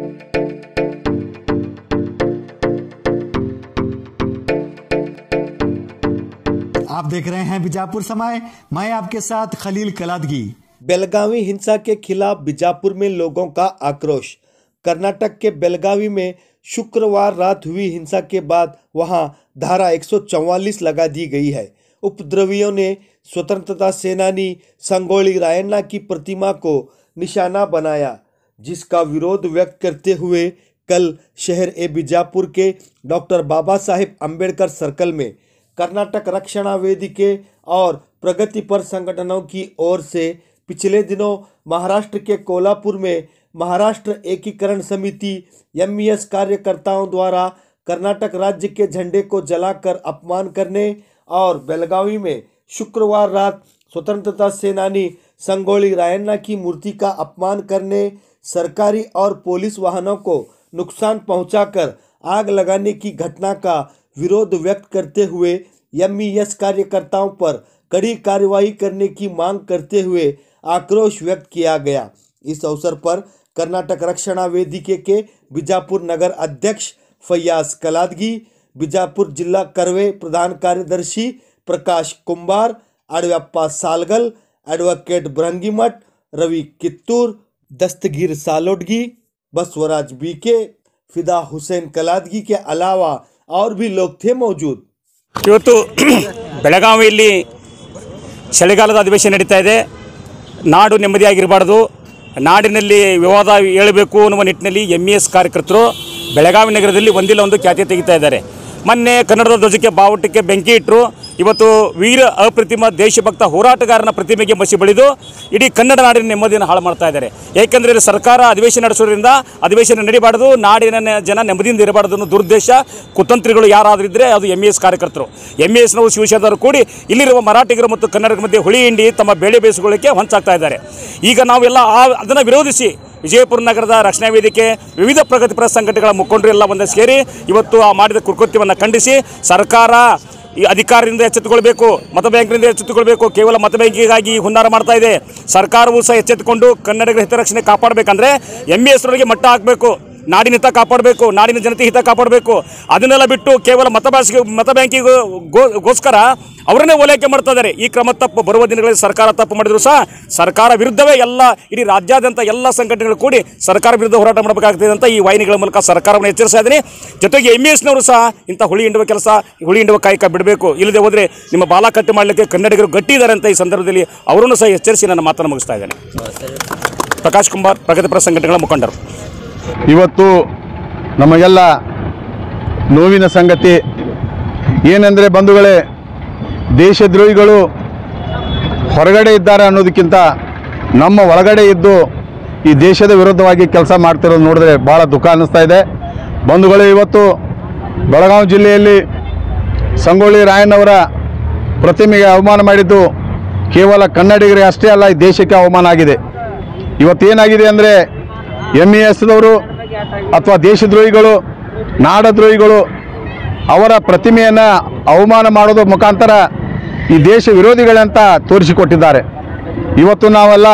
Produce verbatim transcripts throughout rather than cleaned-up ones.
आप देख रहे हैं बीजापुर समय, मैं आपके साथ खलील कलादगी। बेलगावी हिंसा के खिलाफ बीजापुर में लोगों का आक्रोश। कर्नाटक के बेलगावी में शुक्रवार रात हुई हिंसा के बाद वहां धारा एक सौ चौवालीस लगा दी गई है। उपद्रवियों ने स्वतंत्रता सेनानी संगोली रायन्ना की प्रतिमा को निशाना बनाया, जिसका विरोध व्यक्त करते हुए कल शहर ए बीजापुर के डॉक्टर बाबा साहेब अम्बेडकर सर्कल में कर्नाटक रक्षणा वेदिके और प्रगतिपर संगठनों की ओर से पिछले दिनों महाराष्ट्र के कोल्हापुर में महाराष्ट्र एकीकरण समिति एम ई एस कार्यकर्ताओं द्वारा कर्नाटक राज्य के झंडे को जलाकर अपमान करने और बेलगावी में शुक्रवार रात स्वतंत्रता सेनानी संगोली रायन्ना की मूर्ति का अपमान करने, सरकारी और पुलिस वाहनों को नुकसान पहुंचाकर आग लगाने की घटना का विरोध व्यक्त करते हुए एम ई एस कार्यकर्ताओं पर कड़ी कार्रवाई करने की मांग करते हुए आक्रोश व्यक्त किया गया। इस अवसर पर कर्नाटक रक्षणा वेदिके के बीजापुर नगर अध्यक्ष फैयाज कलादगी, बीजापुर जिला कर्वे प्रधान कार्यदर्शी प्रकाश कुंभार, अड़व्यप्पा सालगल, एडवोकेट ब्रंगीमठ, रवि कित्तूर, दस्तगीर सालोडगी, बसवराज बीके, फिदा हुसैन कलादगी के अलावा और भी लोग थे मौजूद। ಇವತ್ತು ಬೆಳಗಾವಿಯಲ್ಲಿ ಚಳಿಗಾಲದ ಅಧಿವೇಶನ ನಡೀತಾ ಇದೆ। ನಾಡು ನೆಮ್ಮದಿಯಾಗಿರಬಾರ್ದು, ನಾಡಿನಲ್ಲಿ ವಿವಾದ ಹೇಳಬೇಕು ಅನ್ನುವ ನಿಟ್ಟಿನಲ್ಲಿ ಎಂ ಇ ಎಸ್ ಕಾರ್ಯಕರ್ತರು ಬೆಳಗಾವಿ ನಗರದಲ್ಲಿ ಒಂದಿಲ್ಲ ಒಂದು ಖ್ಯಾತಿ ತೆಗಿತಾ ಇದ್ದಾರೆ। ಮೊನ್ನೆ ಕನ್ನಡದ ಧ್ವಜಕ್ಕೆ ಬಾವುಟಕ್ಕೆ ಬೆಂಕಿ ಇಟ್ಟರು। ಇವತ್ತು ವೀರ ಅಪ್ರತಿಮ ದೇಶಭಕ್ತ ಹೋರಾಟಗಾರನ ಪ್ರತಿಮೆಗೆ ಮಸಿ ಬಳಿದು ಇಡೀ ಕನ್ನಡ ನಾಡಿನ ನೆಮ್ಮದಿಯನ್ನು ಹಾಳು ಮಾಡ್ತಾ ಇದ್ದಾರೆ। ಏಕೆಂದರೆ ಸರ್ಕಾರ ಅಧಿವೇಶನ ನಡೆಸೋದ್ರಿಂದ ಅಧಿವೇಶನ ನಡೀಬಾರ್ದು, ನಾಡಿನ ಜನ ನೆಮ್ಮದಿಯಿಂದ ಇರಬಾರ್ದು ಅನ್ನೋ ದುರುದ್ದೇಶ ಕುತಂತ್ರಿಗಳು ಯಾರಾದರೂ ಇದ್ದರೆ ಅದು ಎಂ ಇ ಎಸ್ ಕಾರ್ಯಕರ್ತರು, ಎಂ ಇ ಎಸ್ನವರು ಶಿವಸೇನರು ಕೂಡಿ ಇಲ್ಲಿರುವ ಮರಾಠಿಗರು ಮತ್ತು ಕನ್ನಡಿಗರ ಮಧ್ಯೆ ಹುಳಿ ಹಿಂಡಿ ತಮ್ಮ ಬೇಳೆ ಬೇಯಿಸಿಕೊಳ್ಳಕ್ಕೆ ಹೊಂಚಾಗ್ತಾ ಇದ್ದಾರೆ। ಈಗ ನಾವೆಲ್ಲ ಅದನ್ನು ವಿರೋಧಿಸಿ ವಿಜಯಪುರ ನಗರದ ರಕ್ಷಣಾ ವೇದಿಕೆ ವಿವಿಧ ಪ್ರಗತಿಪರ ಸಂಘಟನೆಗಳ ಮುಖಂಡರು ಎಲ್ಲ ಒಂದೇ ಸೇರಿ ಇವತ್ತು ಆ ಮಾಡಿದ ಕೃತ್ಯವನ್ನು ಖಂಡಿಸಿ ಸರ್ಕಾರ ಈ ಅಧಿಕಾರದಿಂದ ಎಚ್ಚೆತ್ತುಕೊಳ್ಬೇಕು, ಮತ ಬ್ಯಾಂಕ್ನಿಂದ ಎಚ್ಚೆತ್ತುಕೊಳ್ಬೇಕು, ಕೇವಲ ಮತ ಬ್ಯಾಂಕಿಗಾಗಿ ಹುನ್ನಾರ ಮಾಡ್ತಾ ಇದೆ। ಸರ್ಕಾರವೂ ಸಹ ಎಚ್ಚೆತ್ತುಕೊಂಡು ಕನ್ನಡಿಗರ ಹಿತರಕ್ಷಣೆ ಕಾಪಾಡಬೇಕಂದ್ರೆ ಎಂ ಇ ಎಸ್ ರೊಳಗೆ ಮಟ್ಟ ಹಾಕಬೇಕು, ನಾಡಿನ ಹಿತ ಕಾಪಾಡಬೇಕು, ನಾಡಿನ ಜನತೆ ಹಿತ ಕಾಪಾಡಬೇಕು। ಅದನ್ನೆಲ್ಲ ಬಿಟ್ಟು ಕೇವಲ ಮತ ಬ್ಯಾಸಿಗೆ ಮತ ಬ್ಯಾಂಕಿಗೋಸ್ಕರ ಅವರನ್ನೇ ಓಲೈಕೆ ಮಾಡ್ತಾ ಇದ್ದಾರೆ। ಈ ಕ್ರಮ ತಪ್ಪು। ಬರುವ ದಿನಗಳಲ್ಲಿ ಸರ್ಕಾರ ತಪ್ಪು ಮಾಡಿದ್ರು ಸಹ ಸರ್ಕಾರ ವಿರುದ್ಧವೇ ಎಲ್ಲ ಇಡೀ ರಾಜ್ಯಾದ್ಯಂತ ಎಲ್ಲ ಸಂಘಟನೆಗಳು ಕೂಡಿ ಸರ್ಕಾರ ವಿರುದ್ಧ ಹೋರಾಟ ಮಾಡಬೇಕಾಗ್ತದೆ ಅಂತ ಈ ವಾಹಿನಿಗಳ ಮೂಲಕ ಸರ್ಕಾರವನ್ನು ಎಚ್ಚರಿಸ್ತಾ ಇದ್ದೀನಿ। ಜೊತೆಗೆ ಎಂ ಇ ಎಸ್ನವರು ಸಹ ಇಂಥ ಹುಳಿ ಹಿಂಡುವ ಕೆಲಸ, ಹುಳಿ ಹಿಂಡುವ ಕಾಯಕ ಬಿಡಬೇಕು, ಇಲ್ಲದೆ ಹೋದರೆ ನಿಮ್ಮ ಬಾಲ ಕಟ್ಟು ಮಾಡಲಿಕ್ಕೆ ಕನ್ನಡಿಗರು ಗಟ್ಟಿ ಇದ್ದಾರೆ ಅಂತ ಈ ಸಂದರ್ಭದಲ್ಲಿ ಅವರನ್ನು ಸಹ ಎಚ್ಚರಿಸಿ ನನ್ನ ಮಾತನ್ನು ಮುಗಿಸ್ತಾ ಇದ್ದೇನೆ। ಪ್ರಕಾಶ್ ಕುಮಾರ್, ಪ್ರಗತಿಪರ ಸಂಘಟನೆಗಳ ಮುಖಂಡರು। ಇವತ್ತು ನಮಗೆಲ್ಲ ನೋವಿನ ಸಂಗತಿ ಏನೆಂದರೆ ಬಂಧುಗಳೇ, ದೇಶದ್ರೋಹಿಗಳು ಹೊರಗಡೆ ಇದ್ದಾರೆ ಅನ್ನೋದಕ್ಕಿಂತ ನಮ್ಮ ಒಳಗಡೆ ಇದ್ದು ಈ ದೇಶದ ವಿರುದ್ಧವಾಗಿ ಕೆಲಸ ಮಾಡ್ತಿರೋದು ನೋಡಿದ್ರೆ ಭಾಳ ದುಃಖ ಅನ್ನಿಸ್ತಾ ಇದೆ। ಬಂಧುಗಳೇ, ಇವತ್ತು ಬೆಳಗಾವಿ ಜಿಲ್ಲೆಯಲ್ಲಿ ಸಂಗೊಳ್ಳಿ ರಾಯಣ್ಣವರ ಪ್ರತಿಮೆಗೆ ಅವಮಾನ ಮಾಡಿದ್ದು ಕೇವಲ ಕನ್ನಡಿಗರಿಗೆ ಅಷ್ಟೇ ಅಲ್ಲ, ಈ ದೇಶಕ್ಕೆ ಅವಮಾನ ಆಗಿದೆ। ಇವತ್ತೇನಾಗಿದೆ ಅಂದರೆ ಎಂ ಇ ಎಸ್ದವರು ಅಥವಾ ದೇಶದ್ರೋಹಿಗಳು, ನಾಡದ್ರೋಹಿಗಳು ಅವರ ಪ್ರತಿಮೆಯನ್ನು ಅವಮಾನ ಮಾಡೋದ್ರ ಮುಖಾಂತರ ಈ ದೇಶ ವಿರೋಧಿಗಳಂತ ತೋರಿಸಿಕೊಟ್ಟಿದ್ದಾರೆ। ಇವತ್ತು ನಾವೆಲ್ಲ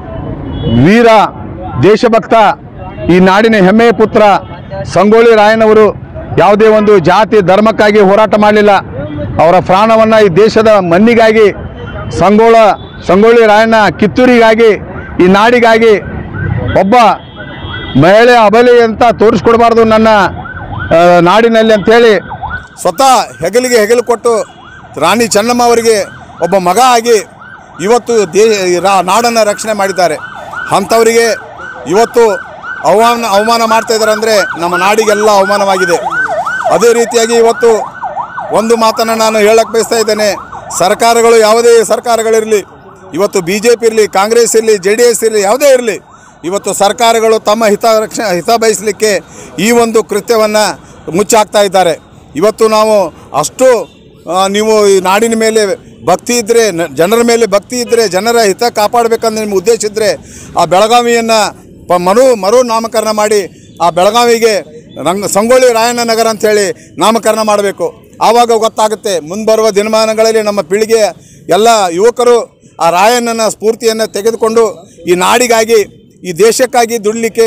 ವೀರ ದೇಶಭಕ್ತ, ಈ ನಾಡಿನ ಹೆಮ್ಮೆಯ ಪುತ್ರ ಸಂಗೊಳ್ಳಿ ರಾಯಣ್ಣವರು ಯಾವುದೇ ಒಂದು ಜಾತಿ ಧರ್ಮಕ್ಕಾಗಿ ಹೋರಾಟ ಮಾಡಲಿಲ್ಲ, ಅವರ ಪ್ರಾಣವನ್ನು ಈ ದೇಶದ ಮಣ್ಣಿಗಾಗಿ, ಸಂಗೊಳ್ಳ ಸಂಗೊಳ್ಳಿ ರಾಯಣ್ಣ ಕಿತ್ತೂರಿಗಾಗಿ, ಈ ನಾಡಿಗಾಗಿ ಒಬ್ಬ ಮಹಿಳೆ ಅಬಲೆ ಅಂತ ತೋರಿಸ್ಕೊಡ್ಬಾರ್ದು ನನ್ನ ನಾಡಿನಲ್ಲಿ ಅಂಥೇಳಿ ಸ್ವತಃ ಹೆಗಲಿಗೆ ಹೆಗಲು ಕೊಟ್ಟು ರಾಣಿ ಚೆನ್ನಮ್ಮ ಅವರಿಗೆ ಒಬ್ಬ ಮಗ ಆಗಿ ಇವತ್ತು ದೇ ನಾಡನ್ನು ರಕ್ಷಣೆ ಮಾಡಿದ್ದಾರೆ। ಅಂಥವರಿಗೆ ಇವತ್ತು ಅವಮಾನ ಅವಮಾನ ಮಾಡ್ತಾ ಇದ್ದಾರೆ ಅಂದರೆ ನಮ್ಮ ನಾಡಿಗೆಲ್ಲ ಅವಮಾನವಾಗಿದೆ। ಅದೇ ರೀತಿಯಾಗಿ ಇವತ್ತು ಒಂದು ಮಾತನ್ನು ನಾನು ಹೇಳಕ್ಕೆ ಬಯಸ್ತಾ ಇದ್ದೇನೆ, ಸರ್ಕಾರಗಳು ಯಾವುದೇ ಸರ್ಕಾರಗಳಿರಲಿ, ಇವತ್ತು ಬಿ ಜೆ ಪಿ ಇರಲಿ, ಕಾಂಗ್ರೆಸ್ ಇರಲಿ, ಜೆ ಡಿ ಎಸ್ ಇರಲಿ, ಯಾವುದೇ ಇರಲಿ, ಇವತ್ತು ಸರ್ಕಾರಗಳು ತಮ್ಮ ಹಿತ ರಕ್ಷಣೆ ಹಿತ ಬಯಸಲಿಕ್ಕೆ ಈ ಒಂದು ಕೃತ್ಯವನ್ನು ಮುಚ್ಚಾಕ್ತಾ ಇದ್ದಾರೆ। ಇವತ್ತು ನಾವು ಅಷ್ಟು ನೀವು ಈ ನಾಡಿನ ಮೇಲೆ ಭಕ್ತಿ ಇದ್ದರೆ, ಜನರ ಮೇಲೆ ಭಕ್ತಿ ಇದ್ದರೆ, ಜನರ ಹಿತ ಕಾಪಾಡಬೇಕಂದ್ರೆ ನಿಮ್ಮ ಉದ್ದೇಶ ಇದ್ದರೆ ಆ ಬೆಳಗಾವಿಯನ್ನು ಪ ಮರು ಮರು ನಾಮಕರಣ ಮಾಡಿ ಆ ಬೆಳಗಾವಿಗೆ ರಂಗ ಸಂಗೊಳ್ಳಿ ರಾಯಣ್ಣ ನಗರ ಅಂಥೇಳಿ ನಾಮಕರಣ ಮಾಡಬೇಕು। ಆವಾಗ ಗೊತ್ತಾಗುತ್ತೆ ಮುಂಬರುವ ದಿನಮಾನಗಳಲ್ಲಿ ನಮ್ಮ ಪೀಳಿಗೆಯ ಎಲ್ಲ ಯುವಕರು ಆ ರಾಯಣ್ಣನ ಸ್ಫೂರ್ತಿಯನ್ನು ತೆಗೆದುಕೊಂಡು ಈ ನಾಡಿಗಾಗಿ, ಈ ದೇಶಕ್ಕಾಗಿ ದುಡಿಲಿಕ್ಕೆ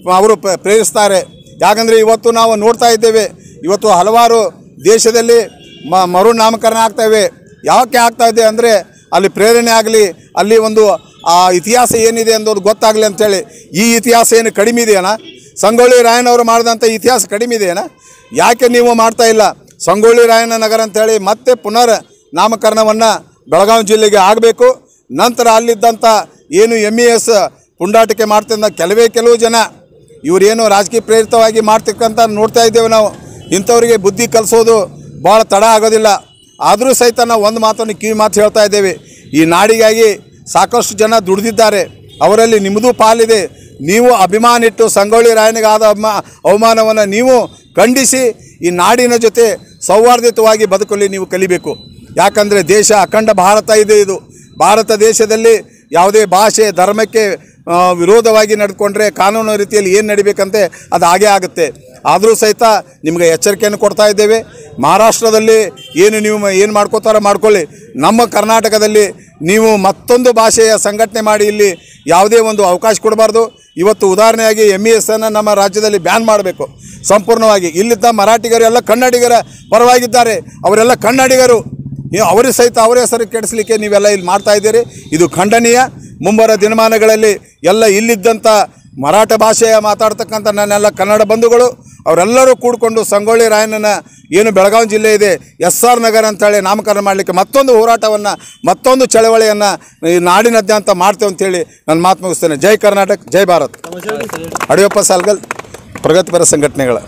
ಅವರು ಪ್ರ- ಪ್ರೇರಿಸ್ತಾರೆ. ಯಾಕಂದರೆ ಇವತ್ತು ನಾವು ನೋಡ್ತಾ ಇದ್ದೇವೆ, ಇವತ್ತು ಹಲವಾರು ದೇಶದಲ್ಲಿ ಮ ಮರು ನಾಮಕರಣ ಆಗ್ತಾಯಿವೆ. ಯಾಕೆ ಆಗ್ತಾ ಇದೆ ಅಂದರೆ ಅಲ್ಲಿ ಪ್ರೇರಣೆ ಆಗಲಿ, ಅಲ್ಲಿ ಒಂದು ಆ ಇತಿಹಾಸ ಏನಿದೆ ಅನ್ನೋದು ಗೊತ್ತಾಗಲಿ ಅಂಥೇಳಿ. ಈ ಇತಿಹಾಸ ಏನು ಕಡಿಮೆ ಇದೆಯೇನ? ಸಂಗೊಳ್ಳಿ ರಾಯಣ್ಣವರು ಮಾಡಿದಂಥ ಇತಿಹಾಸ ಕಡಿಮೆ ಇದೆಯೇನ? ಯಾಕೆ ನೀವು ಮಾಡ್ತಾ ಇಲ್ಲ? ಸಂಗೊಳ್ಳಿ ರಾಯಣ್ಣ ನಗರ ಅಂಥೇಳಿ ಮತ್ತೆ ಪುನರ್ ನಾಮಕರಣವನ್ನು ಬೆಳಗಾವಿ ಜಿಲ್ಲೆಗೆ ಆಗಬೇಕು. ನಂತರ ಅಲ್ಲಿದ್ದಂಥ ಏನು ಎಮ್ ಇ ಎಸ್ ಪುಂಡಾಟಿಕೆ ಮಾಡ್ತಿದ್ದ ಕೆಲವೇ ಕೆಲವು ಜನ ಇವರೇನು ರಾಜಕೀಯ ಪ್ರೇರಿತವಾಗಿ ಮಾಡ್ತಕ್ಕಂಥ ನೋಡ್ತಾ ಇದ್ದೇವೆ ನಾವು. ಇಂಥವರಿಗೆ ಬುದ್ಧಿ ಕಲಿಸೋದು ಭಾಳ ತಡ ಆಗೋದಿಲ್ಲ. ಆದರೂ ಸಹಿತ ನಾವು ಒಂದು ಮಾತನ್ನು ಕಿವಿ ಮಾತು ಹೇಳ್ತಾ ಇದ್ದೇವೆ, ಈ ನಾಡಿಗಾಗಿ ಸಾಕಷ್ಟು ಜನ ದುಡಿದಿದ್ದಾರೆ, ಅವರಲ್ಲಿ ನಿಮ್ಮದು ಪಾಲಿದೆ. ನೀವು ಅಭಿಮಾನ ಇಟ್ಟು ಸಂಗೊಳ್ಳಿ ರಾಯನಿಗಾದ ಅವಮಾ ಅವಮಾನವನ್ನು ನೀವು ಖಂಡಿಸಿ ಈ ನಾಡಿನ ಜೊತೆ ಸೌಹಾರ್ದಯುತವಾಗಿ ಬದುಕಲಿ ನೀವು ಕಲಿಬೇಕು. ಯಾಕಂದರೆ ದೇಶ ಅಖಂಡ ಭಾರತ ಇದೆ. ಇದು ಭಾರತ ದೇಶದಲ್ಲಿ ಯಾವುದೇ ಭಾಷೆ ಧರ್ಮಕ್ಕೆ ವಿರೋಧವಾಗಿ ನಡ್ಕೊಂಡ್ರೆ ಕಾನೂನು ರೀತಿಯಲ್ಲಿ ಏನು ನಡಿಬೇಕಂತೆ ಅದು ಹಾಗೇ ಆಗುತ್ತೆ. ಆದರೂ ಸಹಿತ ನಿಮಗೆ ಎಚ್ಚರಿಕೆಯನ್ನು ಕೊಡ್ತಾ ಇದ್ದೇವೆ. ಮಹಾರಾಷ್ಟ್ರದಲ್ಲಿ ಏನು ನೀವು ಏನು ಮಾಡ್ಕೋತಾರೋ ಮಾಡ್ಕೊಳ್ಳಿ, ನಮ್ಮ ಕರ್ನಾಟಕದಲ್ಲಿ ನೀವು ಮತ್ತೊಂದು ಭಾಷೆಯ ಸಂಘಟನೆ ಮಾಡಿ ಇಲ್ಲಿ ಯಾವುದೇ ಒಂದು ಅವಕಾಶ ಕೊಡಬಾರ್ದು. ಇವತ್ತು ಉದಾಹರಣೆಯಾಗಿ ಎಮ್ ಇ ಎಸ್ ಅನ್ನು ನಮ್ಮ ರಾಜ್ಯದಲ್ಲಿ ಬ್ಯಾನ್ ಮಾಡಬೇಕು ಸಂಪೂರ್ಣವಾಗಿ. ಇಲ್ಲಿದ್ದ ಮರಾಠಿಗರು ಎಲ್ಲ ಕನ್ನಡಿಗರ ಪರವಾಗಿದ್ದಾರೆ, ಅವರೆಲ್ಲ ಕನ್ನಡಿಗರು, ಅವರೇ ಸಹಿತ ಅವರ ಹೆಸರು ಕೆಡಿಸಲಿಕ್ಕೆ ನೀವೆಲ್ಲ ಇಲ್ಲಿ ಮಾಡ್ತಾ ಇದ್ದೀರಿ. ಇದು ಖಂಡನೀಯ. ಮುಂಬರುವ ದಿನಮಾನಗಳಲ್ಲಿ ಎಲ್ಲ ಇಲ್ಲಿದ್ದಂಥ ಮರಾಠ ಭಾಷೆಯ ಮಾತಾಡ್ತಕ್ಕಂಥ ನನ್ನೆಲ್ಲ ಕನ್ನಡ ಬಂಧುಗಳು ಅವರೆಲ್ಲರೂ ಕೂಡಿಕೊಂಡು ಸಂಗೊಳ್ಳಿ ರಾಯಣ್ಣನ ಏನು ಬೆಳಗಾವಿ ಜಿಲ್ಲೆ ಇದೆ ಎಸ್ ಆರ್ ನಗರ ಅಂತೇಳಿ ನಾಮಕರಣ ಮಾಡಲಿಕ್ಕೆ ಮತ್ತೊಂದು ಹೋರಾಟವನ್ನು ಮತ್ತೊಂದು ಚಳವಳಿಯನ್ನು ಈ ನಾಡಿನಾದ್ಯಂತ ಮಾಡ್ತೇವೆ ಅಂತೇಳಿ ನಾನು ಮಾತು ಮುಗಿಸ್ತೇನೆ. ಜೈ ಕರ್ನಾಟಕ, ಜೈ ಭಾರತ್. ಅಡಿಯಪ್ಪ ಸಾಲ್ಗಲ್, ಪ್ರಗತಿಪರ ಸಂಘಟನೆಗಳ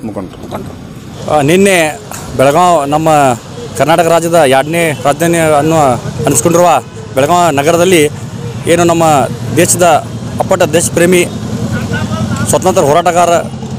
ಮುಖಂಡರು. ನಿನ್ನೆ ಬೆಳಗಾವಿ ನಮ್ಮ ಕರ್ನಾಟಕ ರಾಜ್ಯದ ಎರಡನೇ ರಾಜಧಾನಿ ಅನ್ನೋ ಅನಿಸ್ಕೊಂಡಿರುವ ಬೆಳಗಾವಿ ನಗರದಲ್ಲಿ ಏನು ನಮ್ಮ ದೇಶದ ಅಪ್ಪಟ ದೇಶ ಪ್ರೇಮಿ ಸ್ವತಂತ್ರ ಹೋರಾಟಗಾರ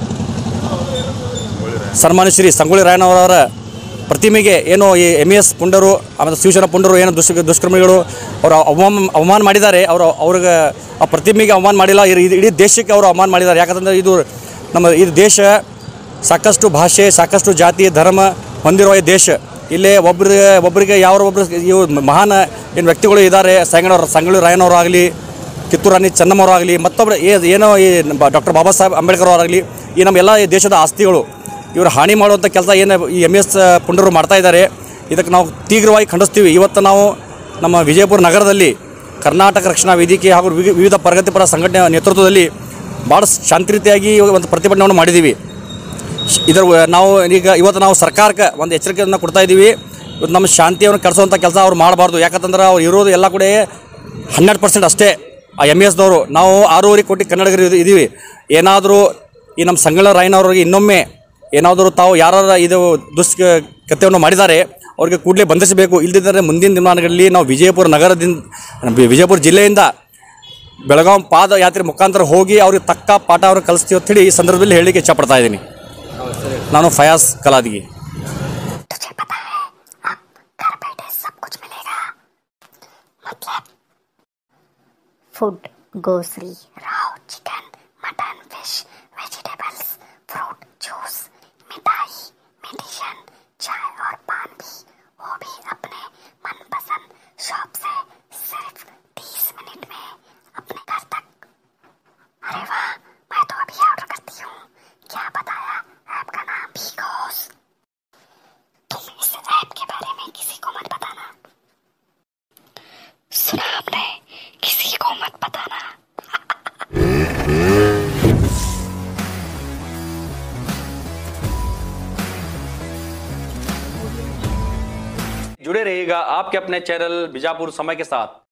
ಸನ್ಮಾನ್ಯ ಶ್ರೀ ಸಂಗೊಳ್ಳಿ ರಾಯಣ್ಣವರ ಪ್ರತಿಮೆಗೆ ಏನು ಈ ಎಮ್ ಇ ಎಸ್ ಪುಂಡರು ಆಮೇಲೆ ಶಿವಶರಣ ಪುಂಡರು ಏನು ದುಷ್ ದುಷ್ಕರ್ಮಿಗಳು ಅವರು ಅವಮಾನ ಅವಮಾನ ಮಾಡಿದ್ದಾರೆ. ಅವರು ಅವ್ರಿಗೆ ಆ ಪ್ರತಿಮೆಗೆ ಅವಮಾನ ಮಾಡಿಲ್ಲ, ಇಡೀ ದೇಶಕ್ಕೆ ಅವರು ಅವಮಾನ ಮಾಡಿದ್ದಾರೆ. ಯಾಕಂತಂದರೆ ಇದು ನಮ್ಮ ಇದು ದೇಶ ಸಾಕಷ್ಟು ಭಾಷೆ, ಸಾಕಷ್ಟು ಜಾತಿ ಧರ್ಮ ಹೊಂದಿರುವ ಈ ದೇಶ. ಇಲ್ಲೇ ಒಬ್ಬರಿಗೆ ಒಬ್ಬರಿಗೆ ಯಾರೋ ಒಬ್ಬರು ಇವು ಮಹಾನ್ ಏನು ವ್ಯಕ್ತಿಗಳು ಇದ್ದಾರೆ, ಸಂಗೊಳ್ಳಿ ಸಂಗೊಳ್ಳಿ ರಾಯಣ್ಣವರು ಆಗಲಿ, ಕಿತ್ತೂರು ರಾಣಿ ಚೆನ್ನಮ್ಮವರು ಆಗಲಿ, ಮತ್ತೊಬ್ಬರು ಏನೋ ಈ ಡಾಕ್ಟರ್ ಬಾಬಾ ಸಾಹೇಬ್ ಅಂಬೇಡ್ಕರ್ ಅವರಾಗಲಿ, ಈ ನಮ್ಮ ಎಲ್ಲ ದೇಶದ ಆಸ್ತಿಗಳು ಇವರು ಹಾನಿ ಮಾಡುವಂಥ ಕೆಲಸ ಏನು ಈ ಎಮ್ ಎಸ್ ಪುಂಡರು ಮಾಡ್ತಾ ಇದ್ದಾರೆ, ಇದಕ್ಕೆ ನಾವು ತೀವ್ರವಾಗಿ ಖಂಡಿಸ್ತೀವಿ. ಇವತ್ತು ನಾವು ನಮ್ಮ ವಿಜಯಪುರ ನಗರದಲ್ಲಿ ಕರ್ನಾಟಕ ರಕ್ಷಣಾ ವೇದಿಕೆ ಹಾಗೂ ವಿವಿಧ ಪ್ರಗತಿಪರ ಸಂಘಟನೆ ನೇತೃತ್ವದಲ್ಲಿ ಭಾಳ ಶಾಂತಿ ರೀತಿಯಾಗಿ ಒಂದು ಪ್ರತಿಭಟನೆಯನ್ನು ಮಾಡಿದ್ದೀವಿ. ಇದರ ನಾವು ಈಗ ಇವತ್ತು ನಾವು ಸರ್ಕಾರಕ್ಕೆ ಒಂದು ಎಚ್ಚರಿಕೆಯನ್ನು ಕೊಡ್ತಾ ಇದ್ದೀವಿ. ಇವತ್ತು ನಮ್ಮ ಶಾಂತಿಯನ್ನು ಕೆಡಿಸುವಂಥ ಕೆಲಸ ಅವ್ರು ಮಾಡಬಾರ್ದು. ಯಾಕಂತಂದ್ರೆ ಅವ್ರು ಇರೋದು ಎಲ್ಲ ಕಡೆ ಹನ್ನೆರಡು ಪರ್ಸೆಂಟ್ ಅಷ್ಟೇ ಆ ಎಮ್ ಎಸ್ ದವರು. ನಾವು ಆರೂವರೆ ಕೋಟಿ ಕನ್ನಡಿಗರು ಇದ್ದೀವಿ. ಏನಾದರೂ ಈ ನಮ್ಮ ಸಂಗೊಳ್ಳಿ ರಾಯಣ್ಣವ್ರಿಗೆ ಇನ್ನೊಮ್ಮೆ ಏನಾದರೂ ತಾವು ಯಾರು ಇದು ದುಷ್ಕೃತ್ಯವನ್ನು ಮಾಡಿದ್ದಾರೆ ಅವ್ರಿಗೆ ಕೂಡಲೇ ಬಂಧಿಸಬೇಕು. ಇಲ್ಲದಿದ್ದರೆ ಮುಂದಿನ ದಿನಮಾನಗಳಲ್ಲಿ ನಾವು ವಿಜಯಪುರ ನಗರದಿಂದ ವಿಜಯಪುರ ಜಿಲ್ಲೆಯಿಂದ ಬೆಳಗಾವಿ ಪಾದಯಾತ್ರೆ ಮುಖಾಂತರ ಹೋಗಿ ಅವ್ರಿಗೆ ತಕ್ಕ ಪಾಠ ಅವ್ರಿಗೆ ಕಲಿಸ್ತೀವಿ ಅಂತೇಳಿ ಈ ಸಂದರ್ಭದಲ್ಲಿ ಹೇಳಲಿಕ್ಕೆ ಇಷ್ಟಪಡ್ತಾ ಇದ್ದೀನಿ. ನಾನು Fayaz Kaladagi. Food grocery raw chicken mutton fish vegetables fruit juice मिठाई मेडिसिन चाय और पान भी वो भी अपने मनपसंद शॉप से सिर्फ तीस मिनट में अपने घर तक। अरे वाह, मैं तो अभी ऑर्डर करती हूँ। क्या बताया? ऐप का नाम भीगोस। तुम इस ऐप के बारे में किसी को मत बताना। सुना आपने? किसी को मत बताना। जुड़े रहिएगा आपके अपने चैनल बीजापुर समय के साथ।